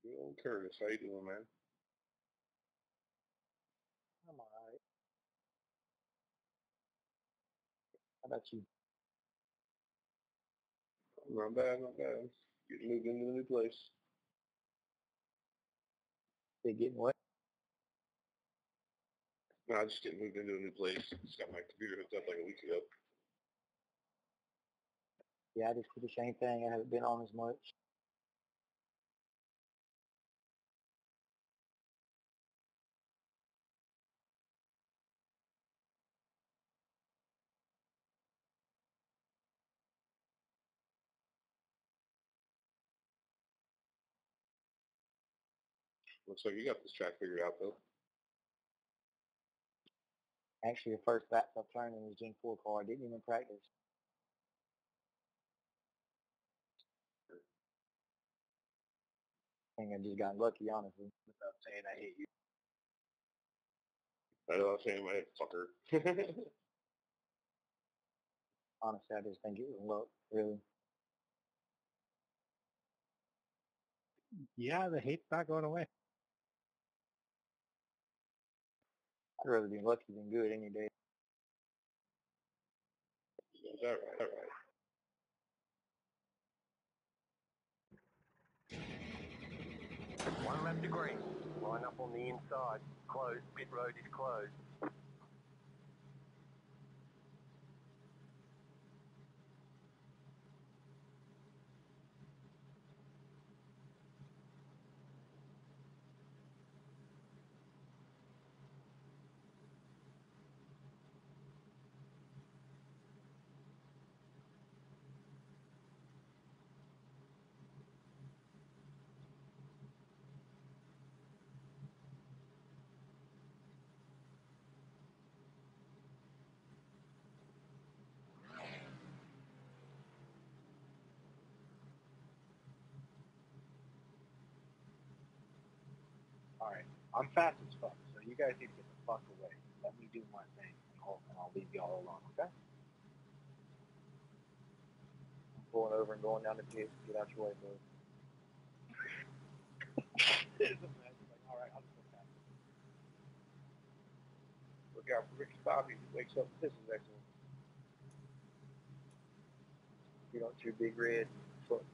Good old Curtis, how you doing, man? I'm alright. How about you? Not bad, not bad. Getting moved into a new place. They getting what? No, I just getting moved into a new place. Just got my computer hooked up like a week ago. Yeah, I just did the same thing. I haven't been on as much. Looks like you got this track figured out, though. Actually, the first laps I've turned in was Gen 4 car. I didn't even practice. I think I just got lucky, honestly, without saying I hit you. I know I'm saying in my head, fucker. Honestly, I just think it was luck, really. Yeah, the hate's not going away. I'd rather be lucky than good any day. Is that right? All right. One lap to green. Line up on the inside. Closed. Pit road is closed. Alright, I'm fast as fuck, so you guys need to get the fuck away. Let me do my thing, and I'll leave y'all alone, okay? I'm pulling over and going down the pit. Get out your way, bro. Alright, I'll just go fast. Look out for Ricky Bobby. He wakes up and pisses next to him. You don't your big red foot.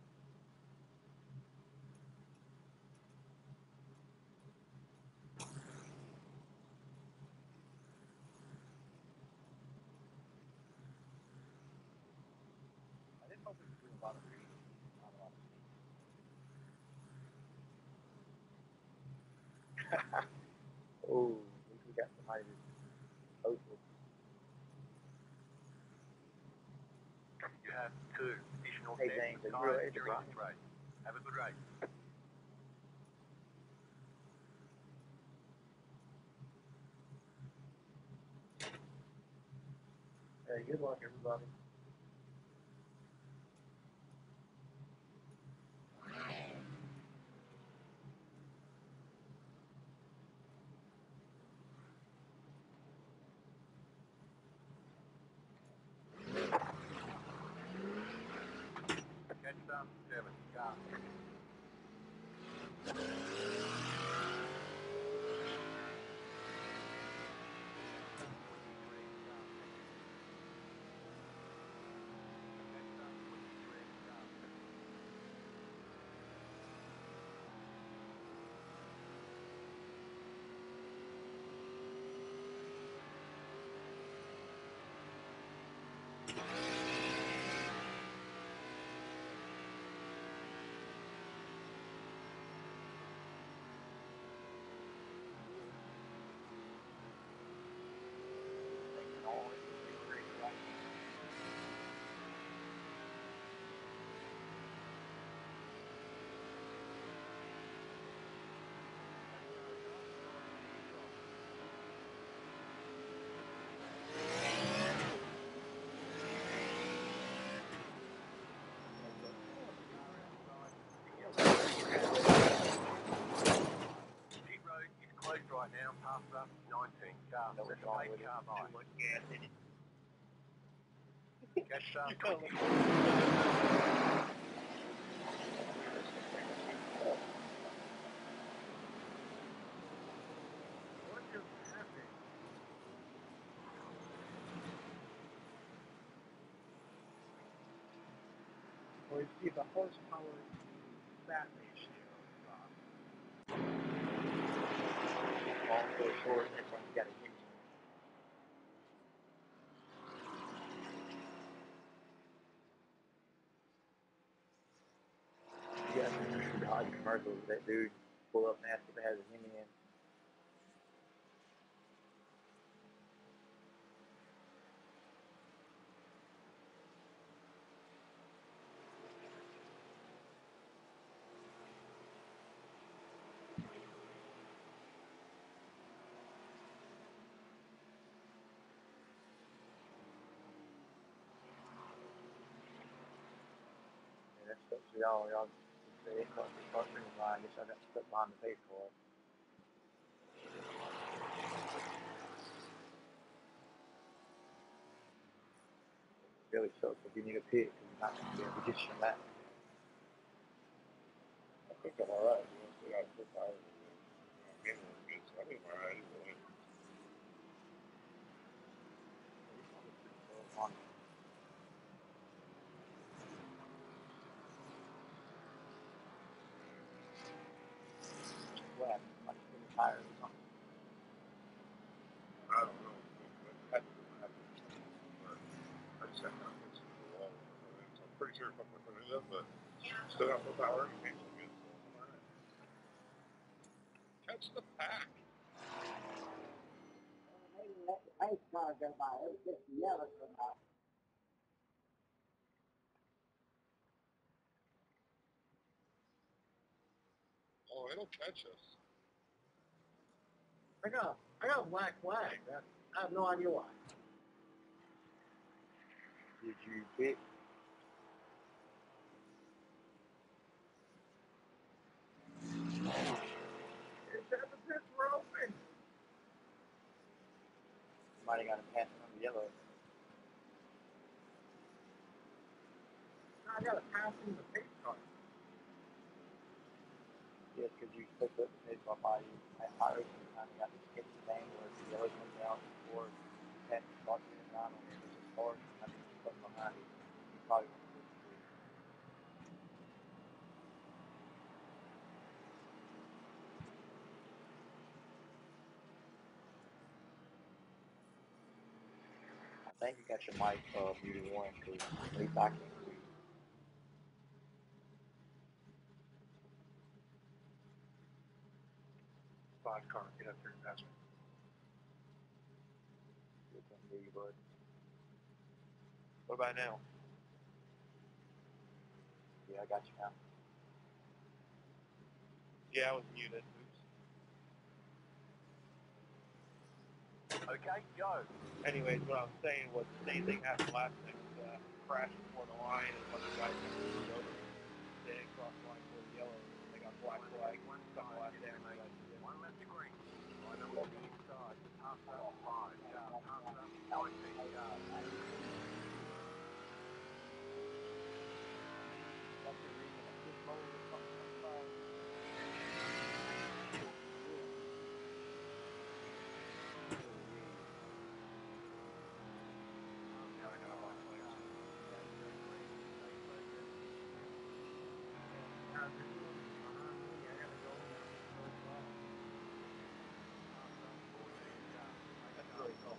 I didn't know we could do a lot of reading, not a lot of speaking. Oh, we got somebody that's hopeful. You have 2 additional Hey, sets James, of are you tyres ready to during run? this race. Have a good race. Hey, good luck, everybody. Catch up. 7. Go. Pit road is closed right now. Past up 19 cars. No, There's it's a wrong 8 with it. car by. Too much gas in it. Catch up. 20. It's a horsepower fat ratio. Long story short, everyone's got a engine. Yeah, the Dodge commercials, that dude pull up and ask if it has a Hemi in. Yeah, that's stuff for y'all. Y'all say it's not the start finish line. I guess I got stuck behind the pace car. Really sucks if you need a pit because you're not going to be able to get your map. I think I'm alright. You know, so I got 4 hours. Minimum good, so I think I'm alright. What happened? Like spinning tires or something. I don't know. I just have to fix the wall. So I'm pretty sure if I'm going to put it up, but still got 4 power. Good, so I'm alright. Catch the pack. Maybe let the pace car go by. It was just yellow go by. Oh, it'll catch us. I got a black flag. I have no idea why. Did you pick? It said the pits were open. Somebody got to pass it on the yellow. I got to pass in the pace car. Yes, because you picked up the pace car by you. At iRacing, kind of got this sketchy thing where the yellow comes out before you pass the start finish line on it. It's just hard. I think you're stuck behind it. You probably want to push through. I think you got your mic muted one because at least I can't hear you. Five car, get up there and pass me. Still can't hear you, bud. What about now? Yeah, I got you now. Yeah, I was muted. Oops. Okay, go. Anyways, what I was saying was the same thing happened last night. Crashed before the line and a bunch of guys moved over. They didn't cross the line towards yellow. They got black flag. Stuck the last damn guy. One left to green. I know what the inside. Half up, 5. Yeah, half up, 19 yards. That's the reason I put mode or something like that. Yeah, I got black flags. That's really cool.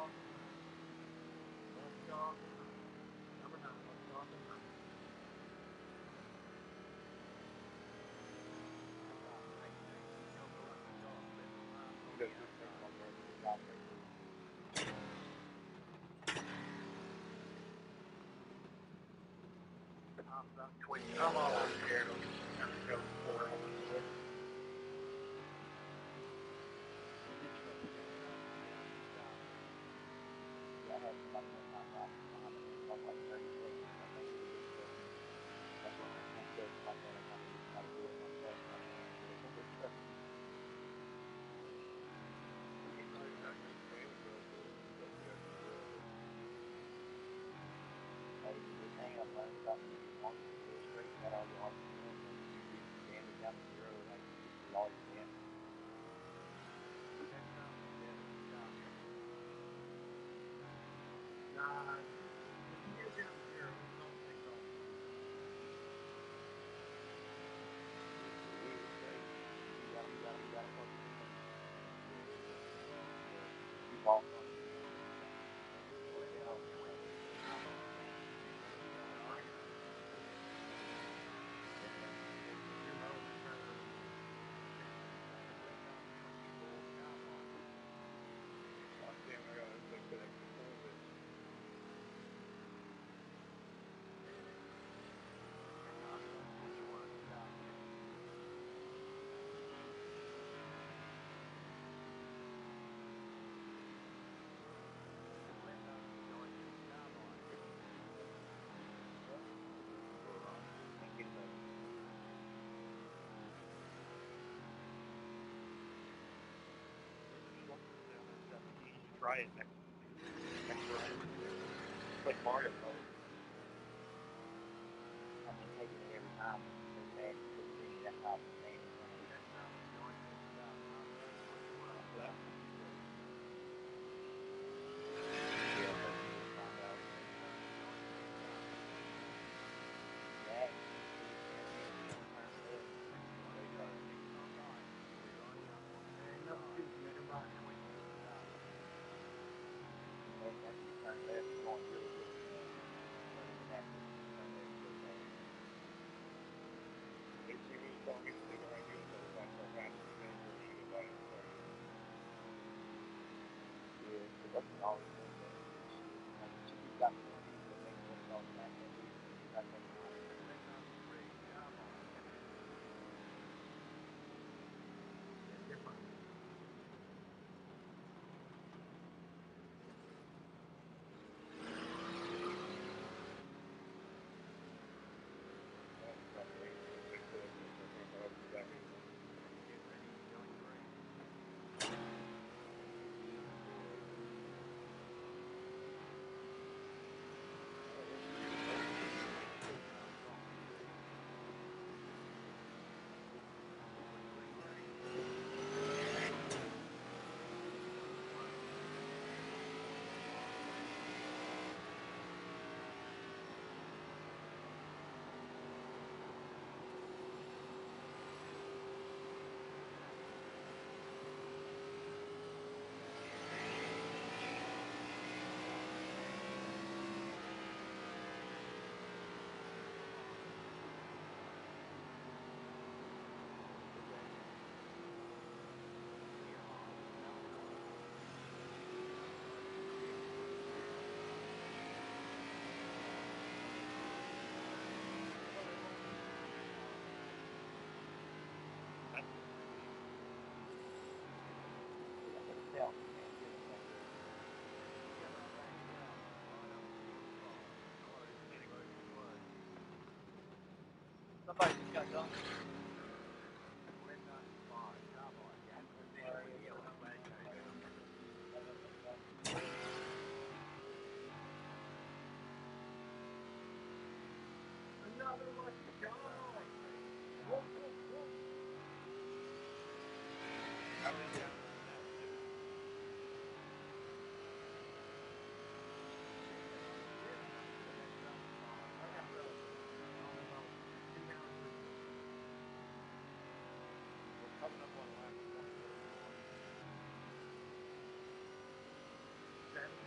I'm always scared of go for it. Yeah, I had somebody one time right behind me for like 30 seconds. I think it was just that's why I can't do it like that. I gotta try to do it myself if I can. Hey, the thing I've learned about when you get long straight, got all your arcs in, and you get damage down to zero, like you just see all your damage. Nah, if you get down to zero, it don't take off. You gotta focus on it. You walk on it. Damn, I got everything connected to this. And get it. Try it next round. Like Mario mode. I mean, taking it every time is so bad. You couldn't see me. That's how I'm standing. Turn left, going really good. But even after turn left, so bad. If you really told me to stay behind you until the clock started passing, and then you're going to go by and start it. Yeah, but that's what I always doing. Shit. Like, if you got 20, but maybe once y'all snap that lead, you got that time. Somebody just got done. Another one. Come on. Whoa, whoa, whoa. Coming up on lap 20, whatever you want. 7.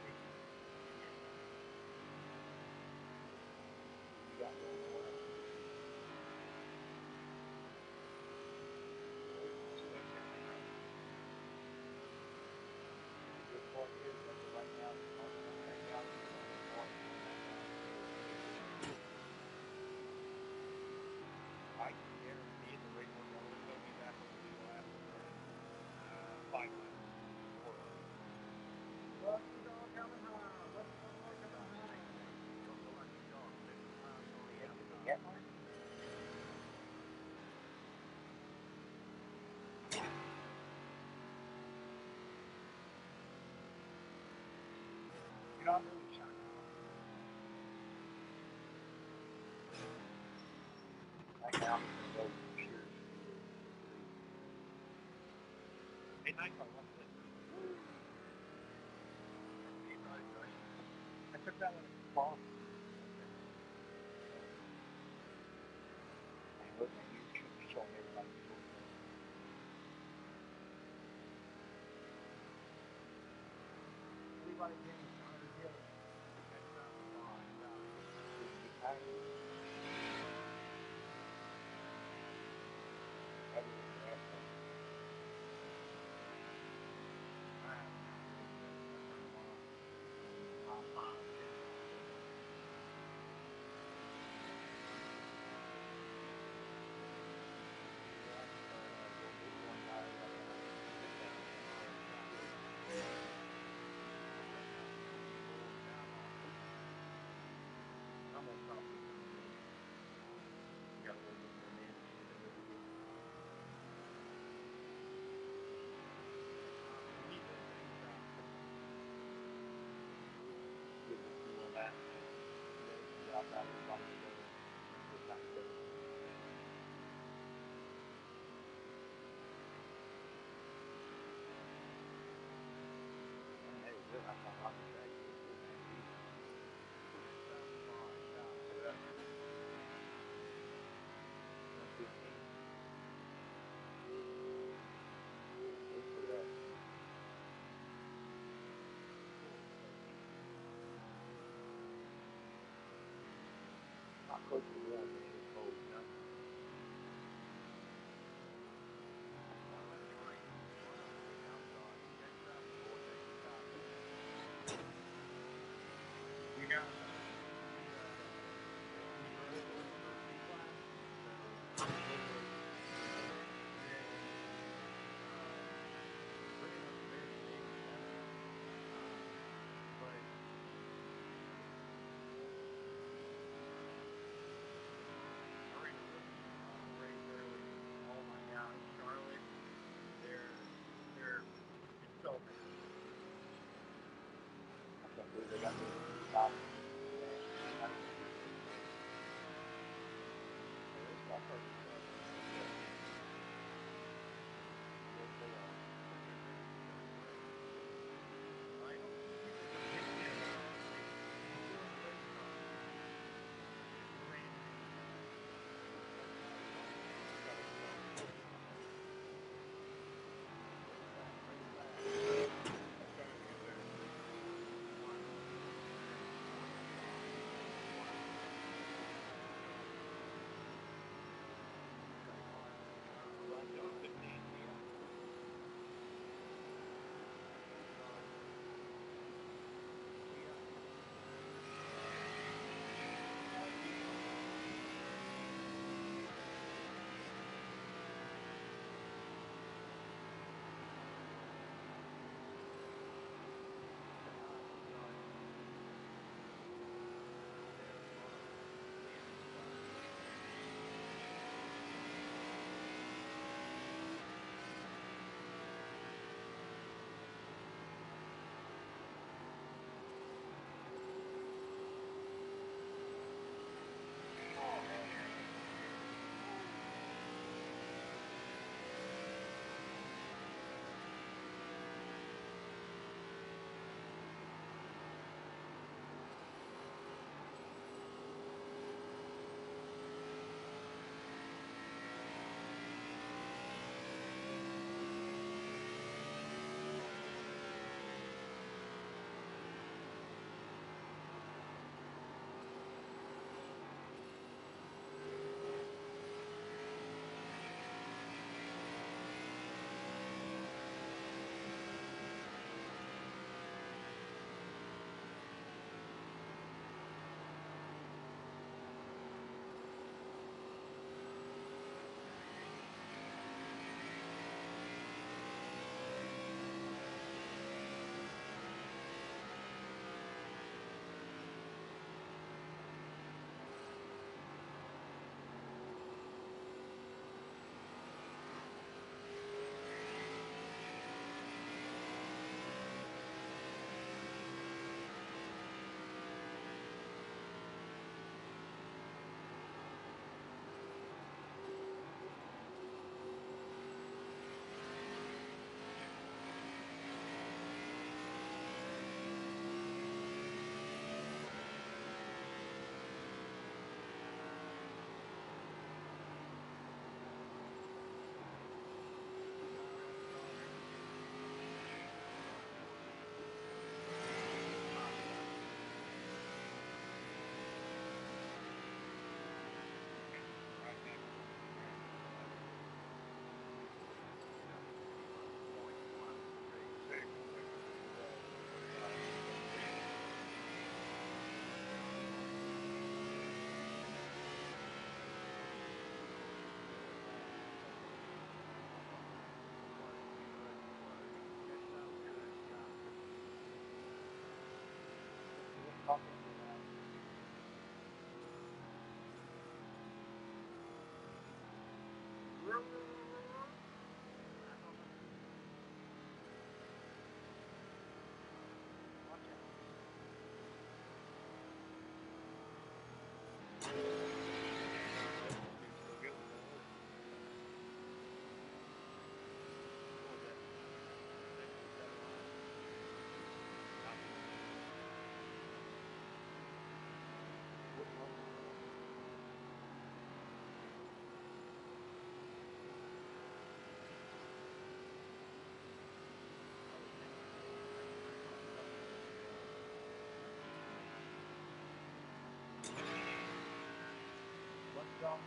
not really shot now. Right now, I'm going to go Hampshire. Hey, Nightcar, what's this? I took that one in Boston. And look at YouTube showing everybody. Everybody getting tired of it. That's not fine. Didn't get tired of it. Everyone's an asshole. I have no idea. I turned them on. Mile 5. I'm gonna stop this. Got a little bit more management in the video. We need those things get this new on that. Drop out everybody together. Get back together. Hey, good. I thought I'd be back here. Not close to the one, man. It's cold, you know? We got they got me stopped. talking to you now. Watch out. What's wrong?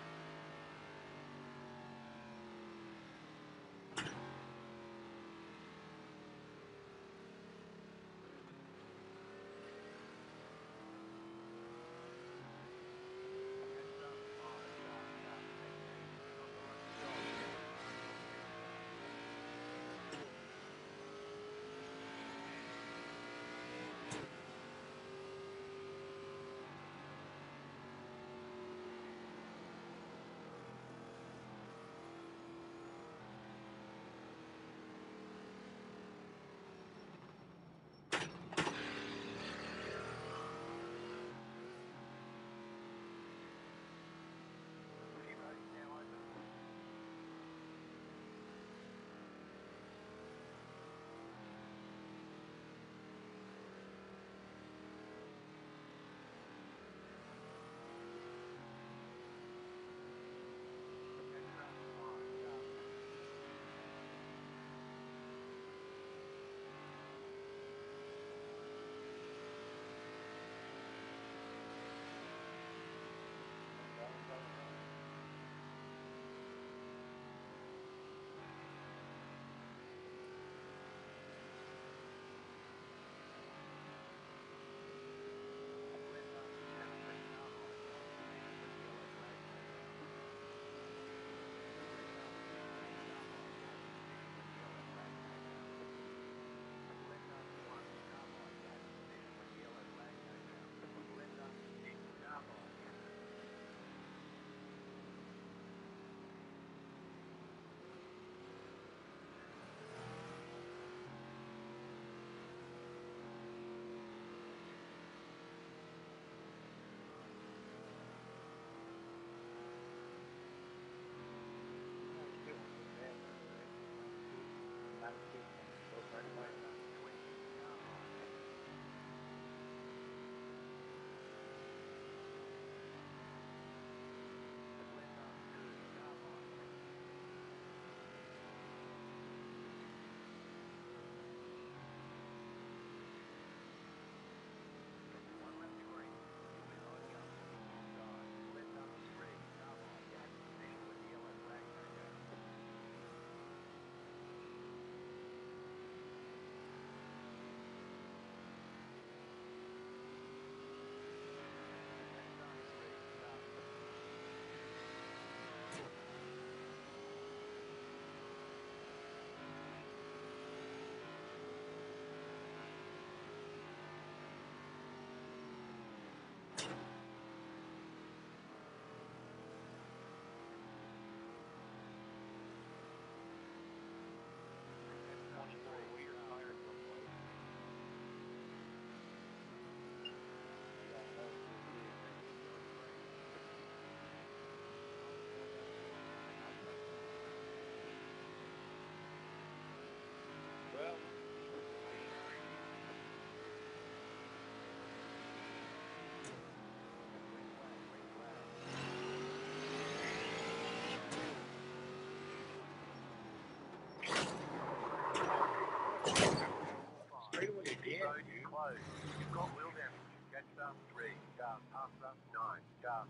You've got wheel damage. Get stuff 3. Gas. Half stuff 9. Gas.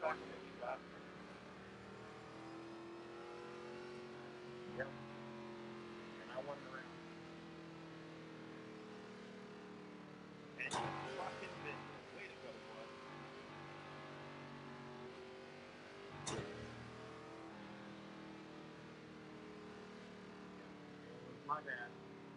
back there, you got it. Yep. And I won the round. And you fucking missed it. Way to go, bud. It was my bad.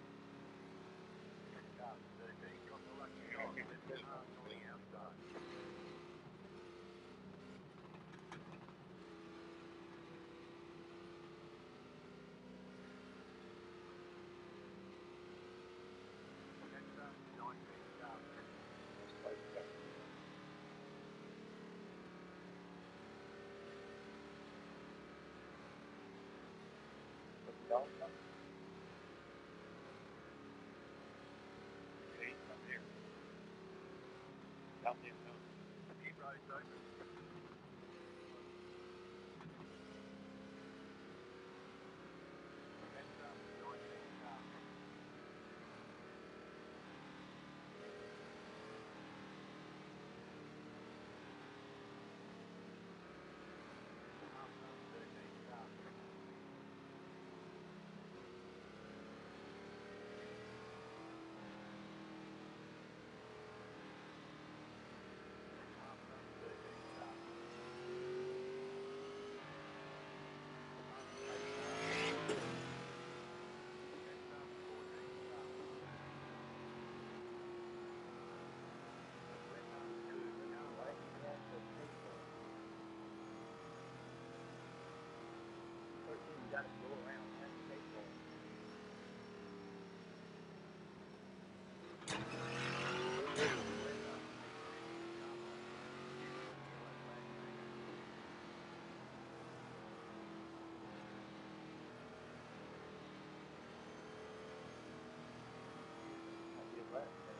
Okay, I'm here. Out there, no. Keep right open. You got to go around and pay for it. I'll be left there.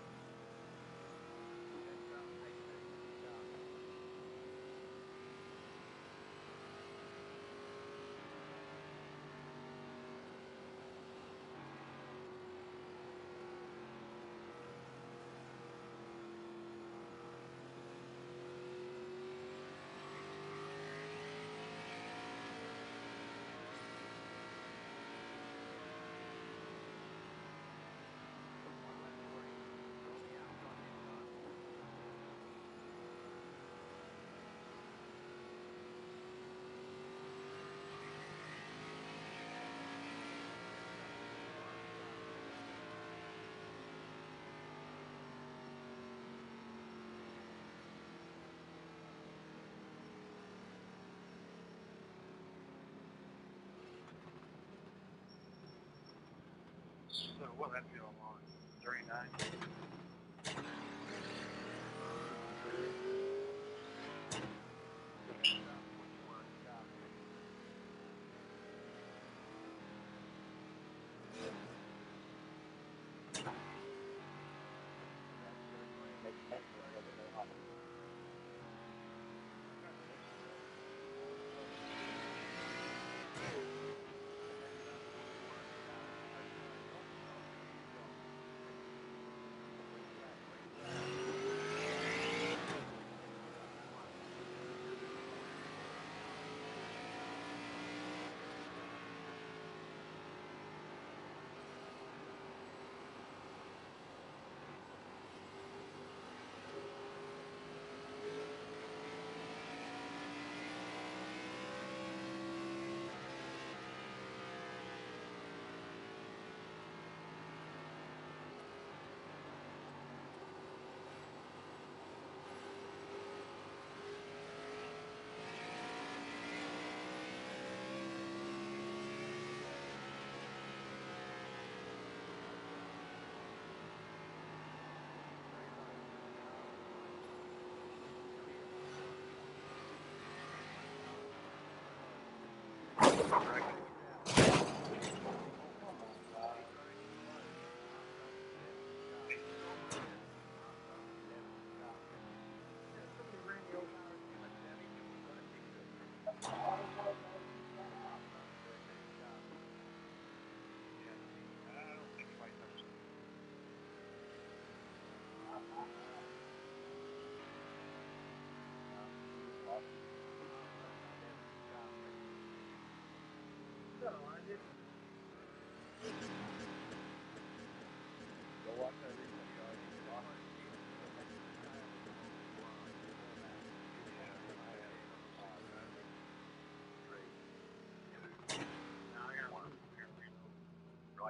So what that feel on? 39? Make sense of it, but they're not.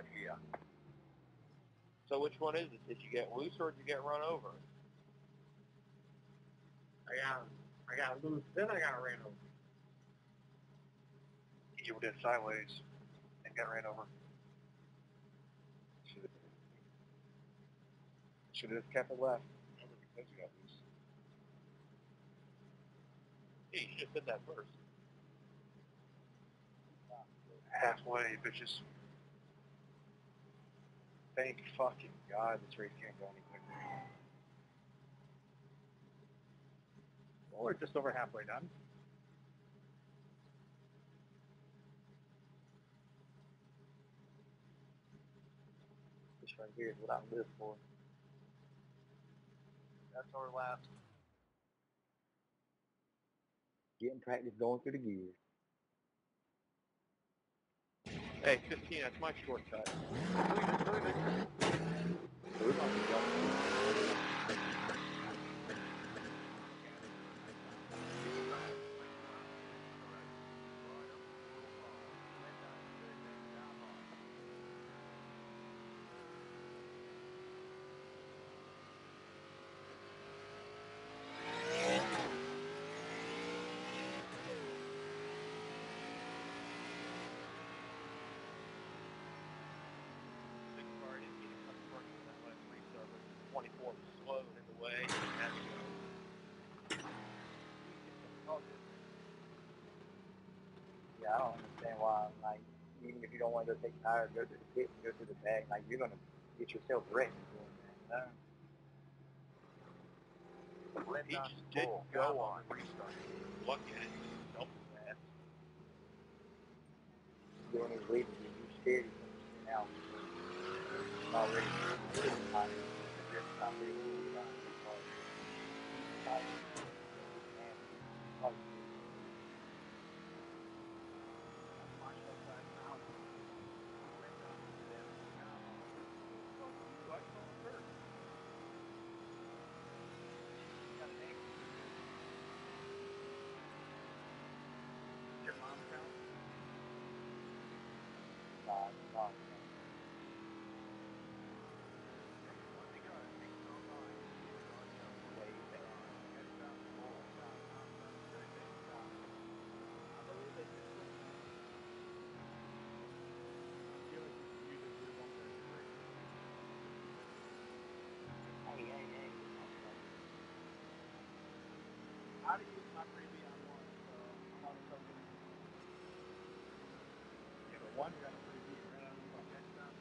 idea. So which one is it? Did you get loose or did you get run over? I got loose, then I got ran over. You did sideways and got ran over. Should have kept it left. Because you got loose. Yeah, you should have said that first. Halfway, bitches. Thank fucking God this race can't go any quicker. Well, we're just over halfway done. This right here is what I live for. That's our last. Getting practice going through the gears. Hey, 15, that's my shortcut. So we're going to go. Six car, I didn't mean to cut the first one that last restart, but 24 was slow in the way. And had to go. Yeah, I don't understand why, like, even if you don't want to go take tires, go to the pit, go to the bag, like, you're going to get yourself wrecked doing that, you know? He just didn't go on the restart. Look at it. Nope. That. You don't even leave it, you're scared you're going to spin out. It's not ready to get the tires. It's not ready to get out of the car. The tires, and like, Your mom's house? no. How do you use my freebie on one? So I'm on the token. Yeah, but one got a freebie and ran out of the next time.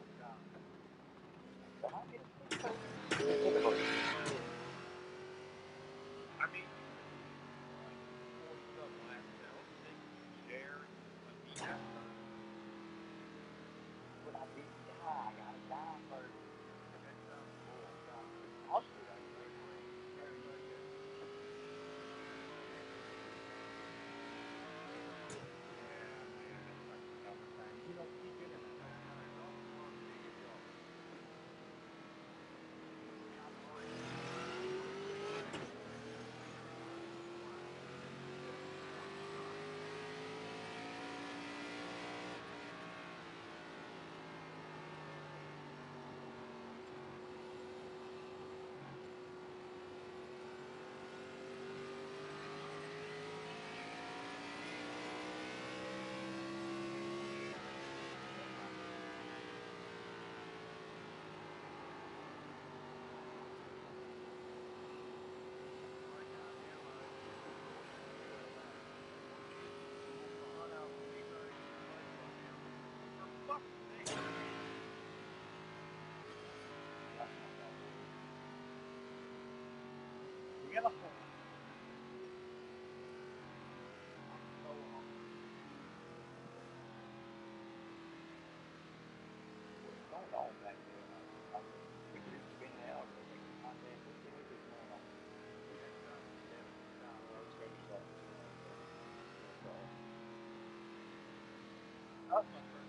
I mean, like 40 stuff last now. Thing share and beat that time. When I beat the guy, I got to die first. I'll shoot out your Very, very good. You don't keep getting that. We got a phone. What's going on back there? Like, people just spinning out, they're making contact. What the heck is going on? That's my first.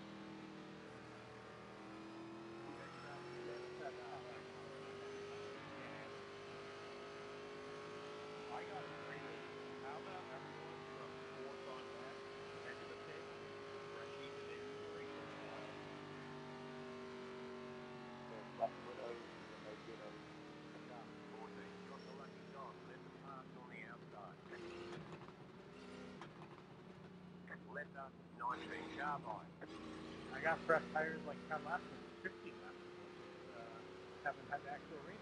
That's what I was when they did it. I got fresh tires like kind of last one, 15 left. Haven't had the actual race.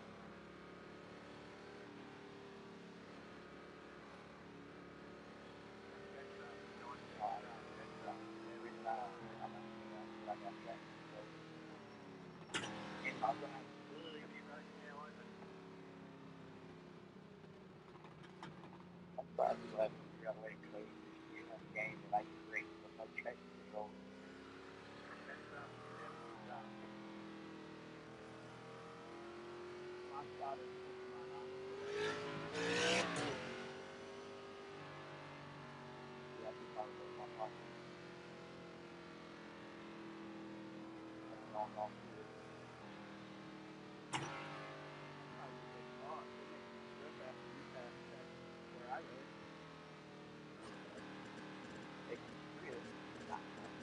I'm sorry we left you got late close this year on the game and I just raced with no traction control. My shot is pushing mine on. Yeah, I think probably was my pocket. That's long off to it. I was like, oh, they make me strip after you pass that where I race. They can strip. Not much.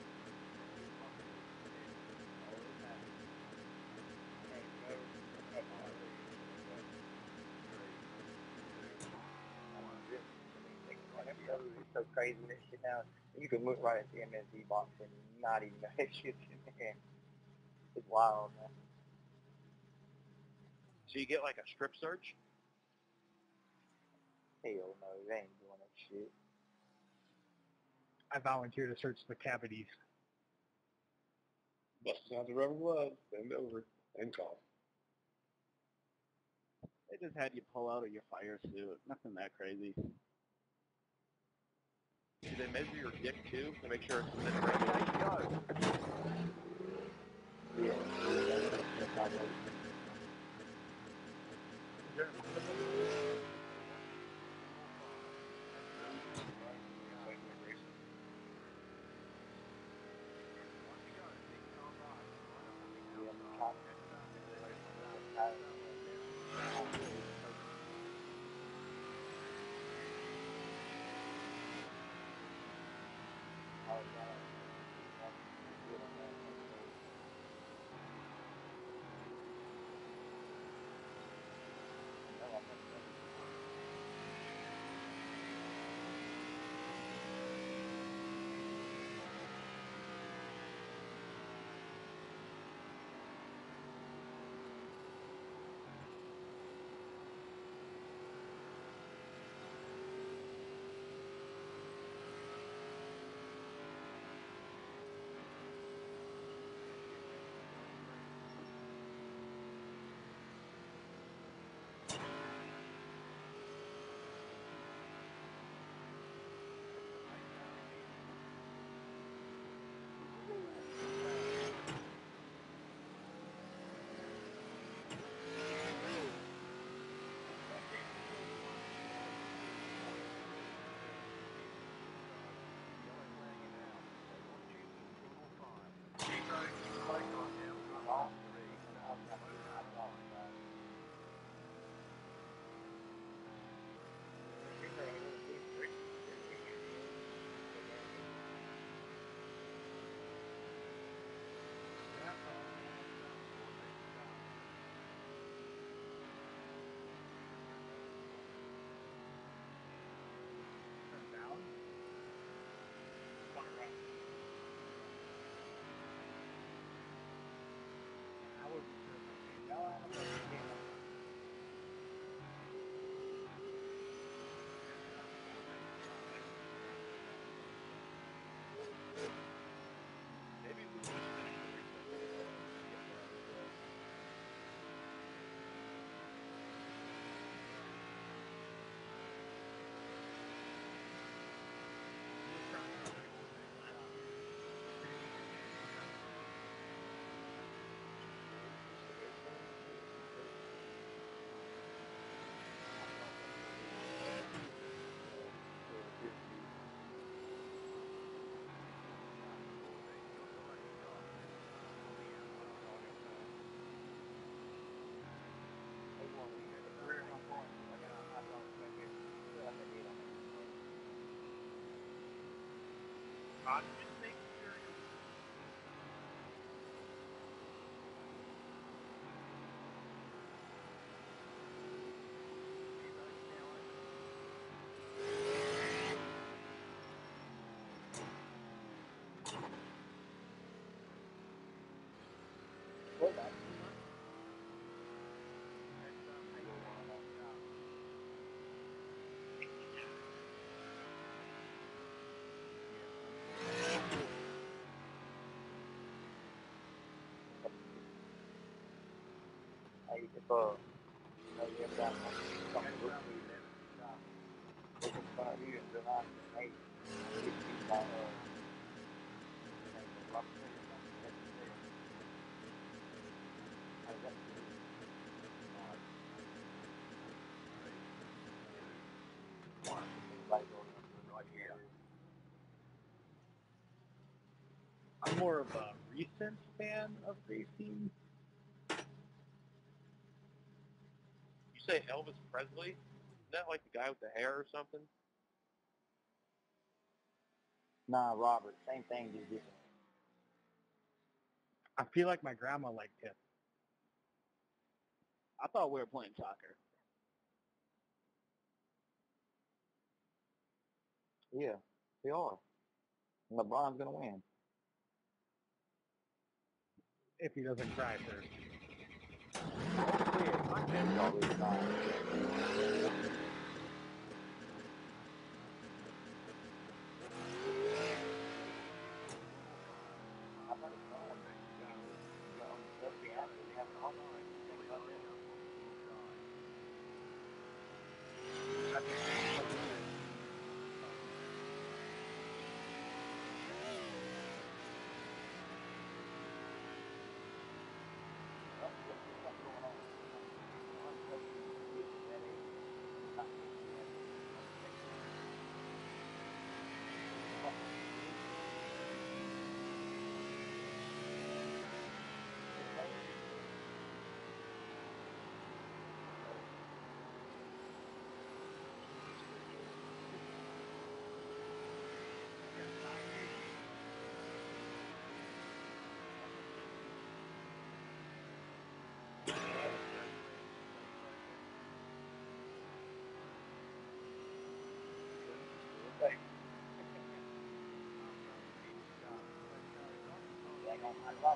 It's so crazy when this shit now. You can look right at the MSD box and not even know if shit's in there. It's wild, man. So you get like a strip search? Hell no, they ain't doing that shit. I volunteer to search the cavities. Busting out the rubber glove, bend over, and cough. They just had you pull out of your fire suit. Nothing that crazy. Do they measure your dick too to make sure it's within the regulation? Yeah, that's how they I'm just making sure you're Hey, if you know, you ever got something to look to, look in front of you and realize that, hey, I'm getting beat by, Robert Taylor, like you had to say. How does that feel? Anybody going up there right here? I'm more of a recent fan of racing. You say Elvis Presley? Isn't that like the guy with the hair or something? Nah, Robert, same thing, just different. I feel like my grandma liked him. I thought we were playing soccer. Yeah, they are. And LeBron's gonna win. If he doesn't cry first. Yeah, my dad's already died. How about his son? You got on the subject after they have an online. Think about that. Well, there's something going on. Unfortunately, kids at that age, not thinking that okay. That ain't my problem.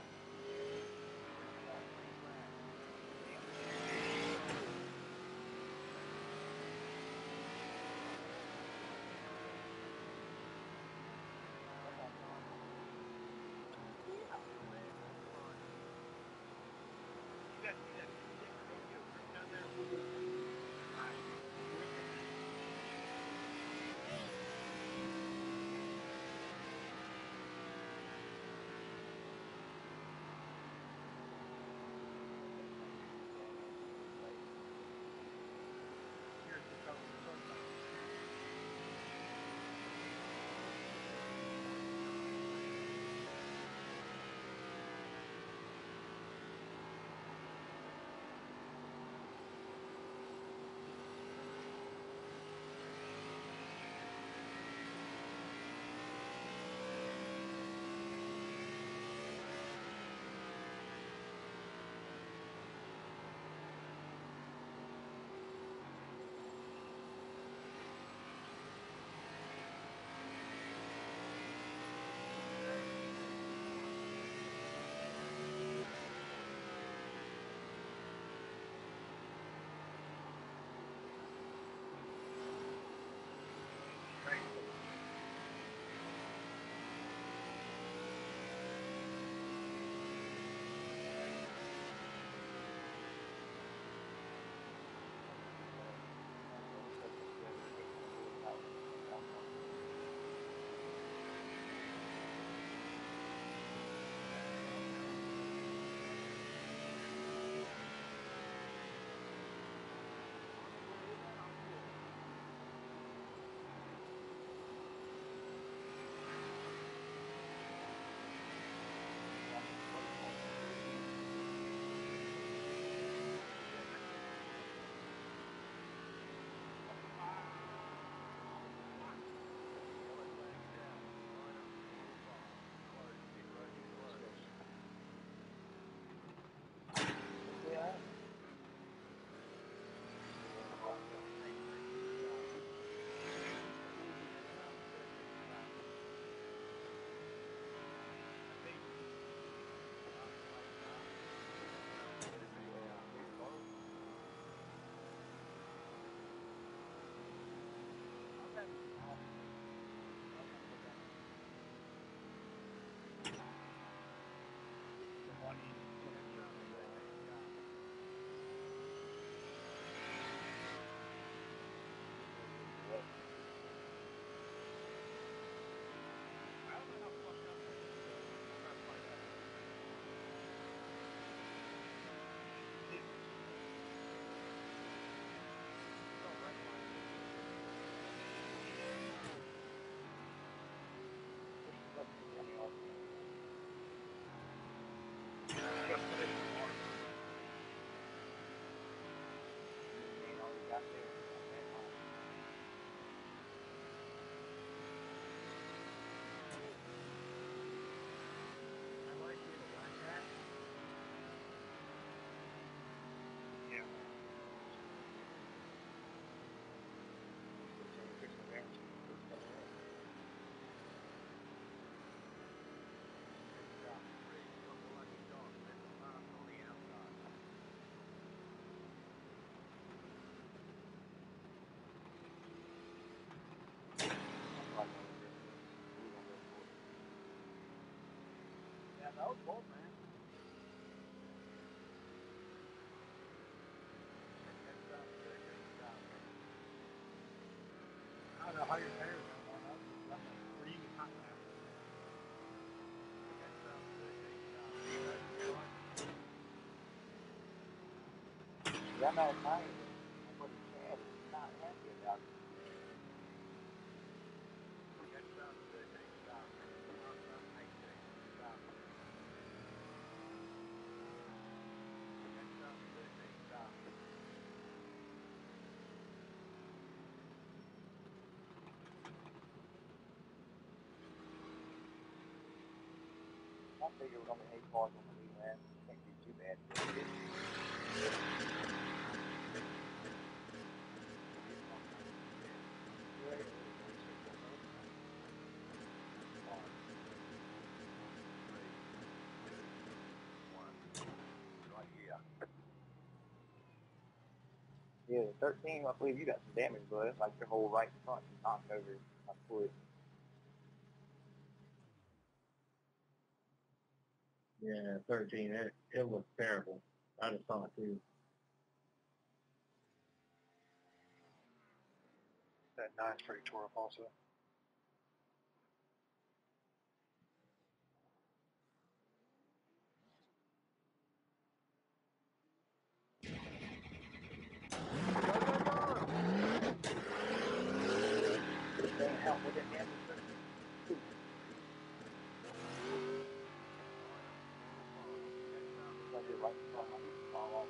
how your tires are going up. That's like 3 hot laps. That man Tiny, my buddy Chad, is not happy about it. I figure we're going to be 8 cars on the lead lap. Can't be too bad. Yeah, 13, I believe you got some damage, bud. It's like your whole right front is knocked over my foot. Yeah, 13. It was terrible. I just saw it too. That 9 straight tore up also. Staying out with it, man. Like your right front might fall off.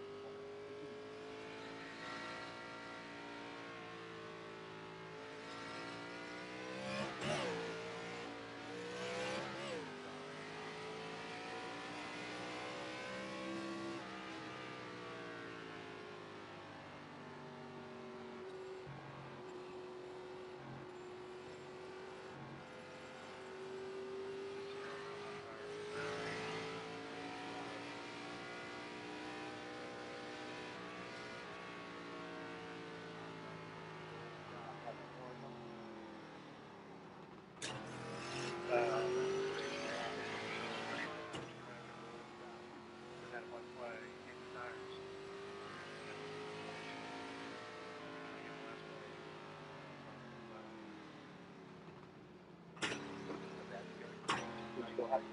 Did you go out?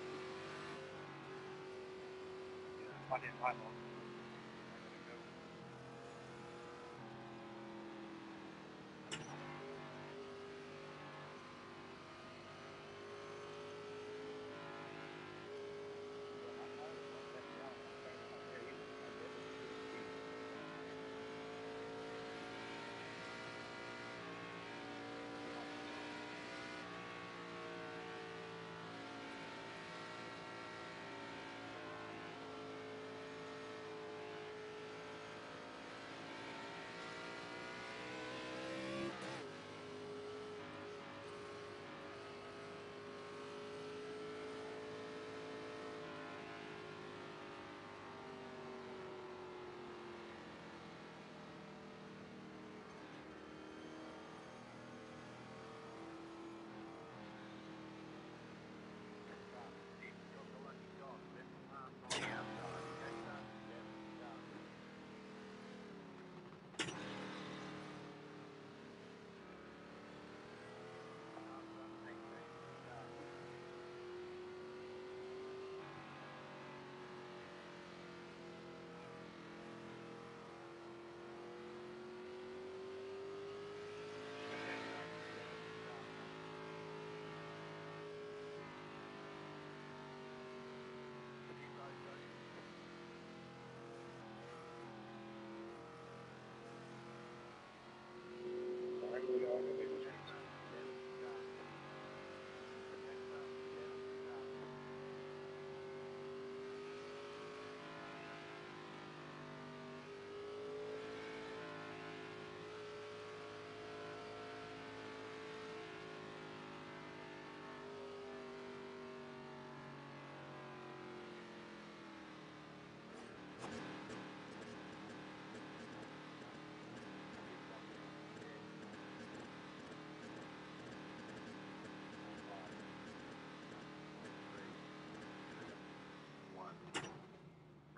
I didn't like them.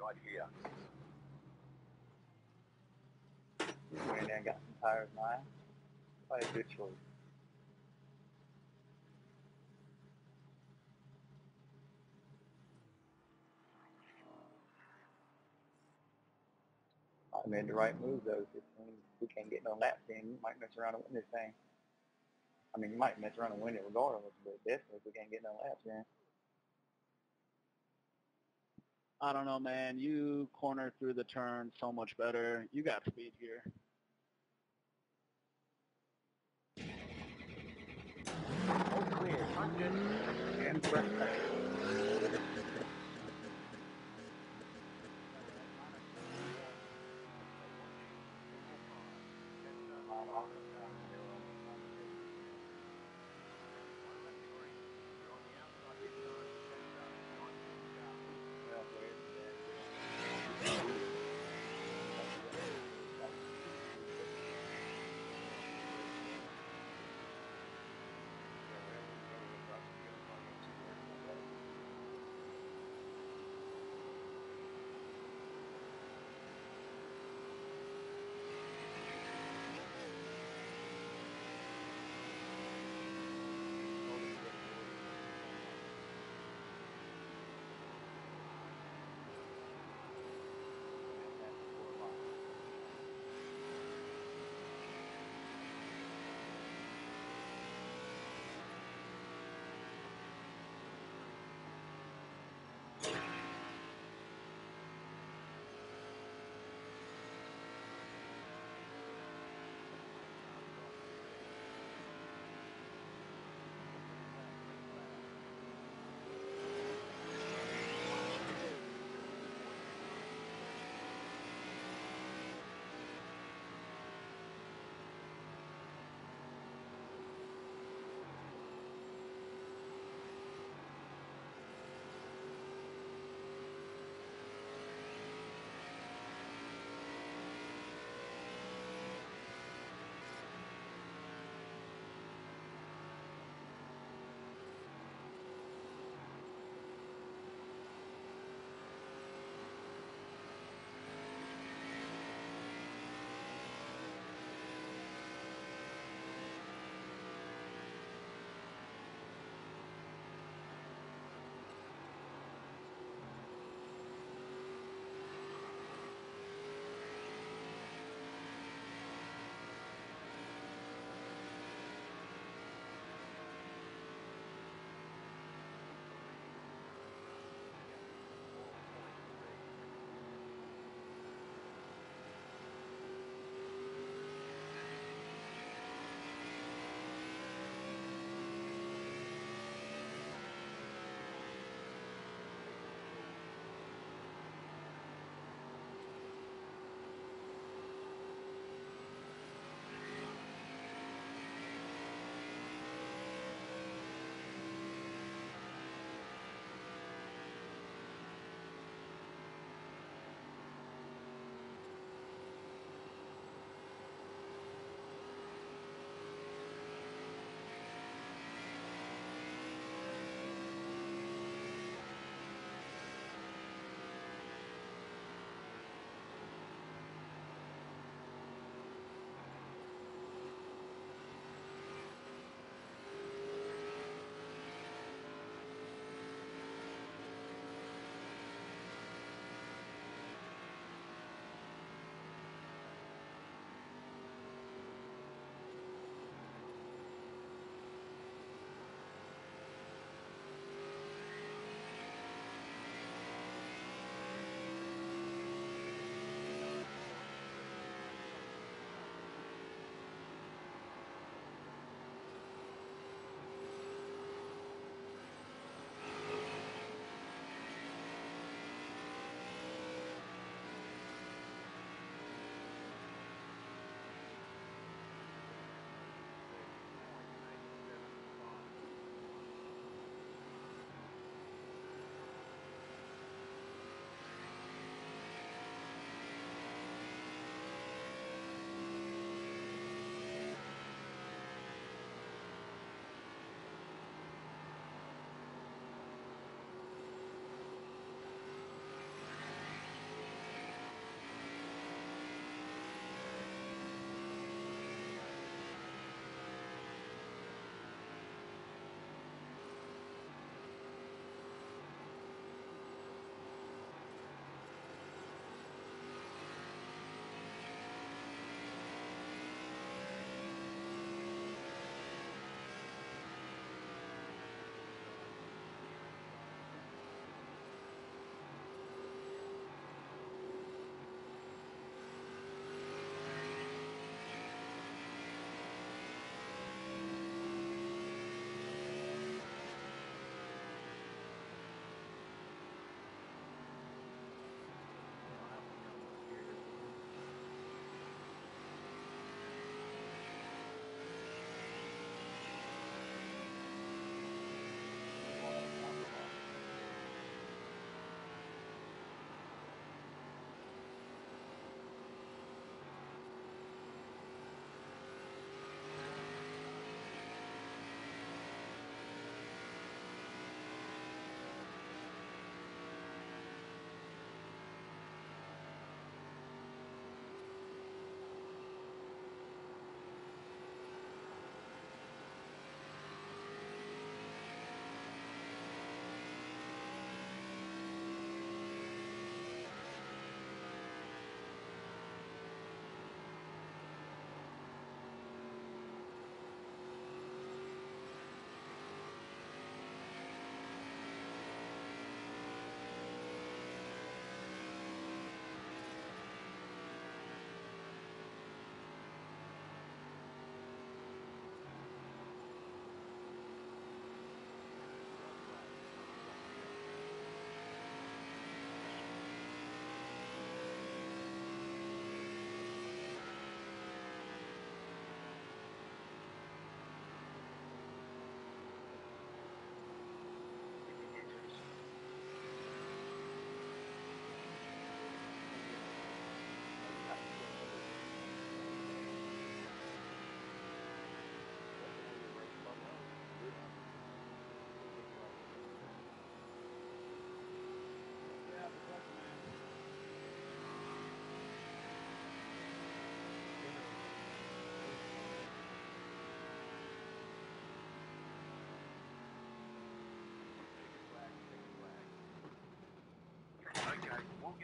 right here. Went in there and got some tires mine. Probably a good choice. I made the right move though. If we can't get no laps in, you might mess around and win this thing. I mean, you might mess around and win it regardless, but definitely if we can't get no laps in. I don't know, man. You corner through the turn so much better. You got speed here. Oh, clear. 100 and fresh pace.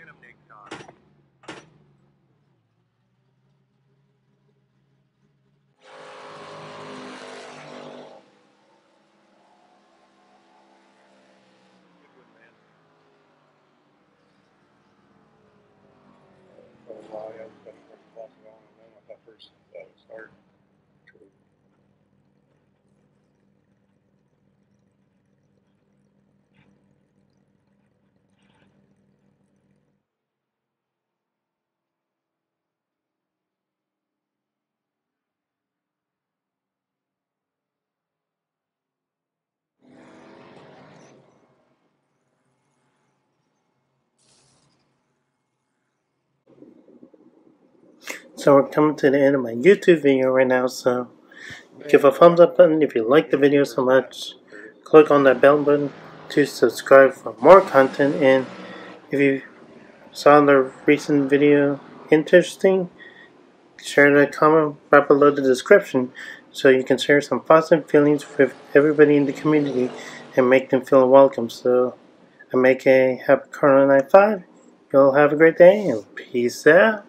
him next time. Good one, man. For a while, yeah, I was first class going, and then with that first start. So we're coming to the end of my YouTube video right now, so give a thumbs up button if you like the video so much. Click on that bell button to subscribe for more content, and if you saw the recent video interesting, share the comment right below the description so you can share some positive feelings with everybody in the community and make them feel welcome. So I make a happy Karlo 95. You'll have a great day and peace out.